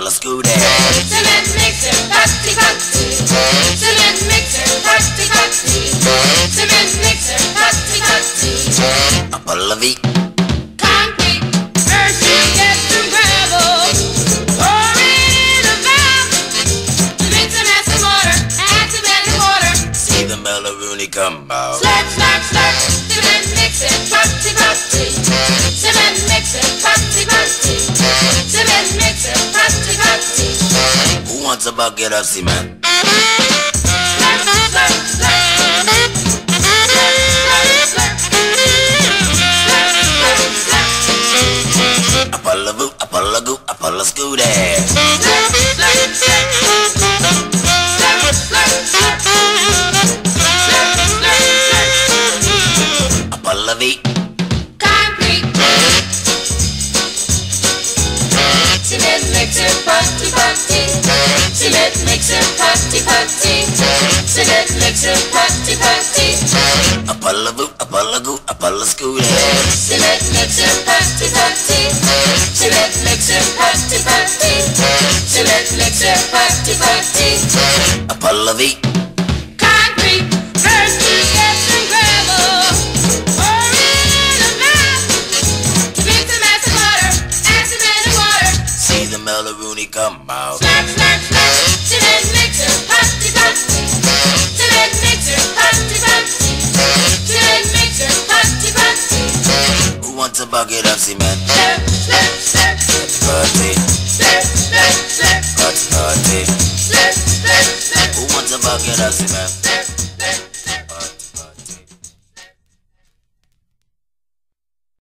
pull a scooter. Cement mixer, putty putty. Cement mixer, putty putty. Cement mixer, putty putty. A pull a V. Concrete, first you get some gravel. Pour it in a valve. To mix and add some water, add cement and water. See the Mellaroonie come out. Slurp, slurp, slurp. Cement mixer, putty putty. Cement mixer, putty putty. Cement mixer, putty putty. Who wants a bucket of cement? Slurp, slurp, slurp. Slurp, slurp, slurp. A pull a boot, a pull a goop, a pull a scooter. Slurp, slurp, slurp. Slurp, slurp, slurp. Slurp, slurp, slurp. A pull a V. Concrete. Cement mixer, putty putty. Cement mixer, putty putty. Cement mixer, putty putty. A pull a boot, a pull a goop, a pull a scooter. Cement mixer, putty putty. Cement mixer, putty putty. Cement mixer, putty putty. A pull a V. Concrete. First you get some gravel. Pour it in a valve. To mix and add some water, add cement and water. See the Mellaroonie come out. Slurp, slurp, slurp. Cement mixer, putty putty. Cement mixer, putty putty. Cement mixer, putty putty. Who wants a bucket of cement? Slurp, slurp, slurp. Party, Slurp, slurp, slurp. party, party. Slurp, slurp, slurp. Who wants a bucket of cement? Slurp, slurp.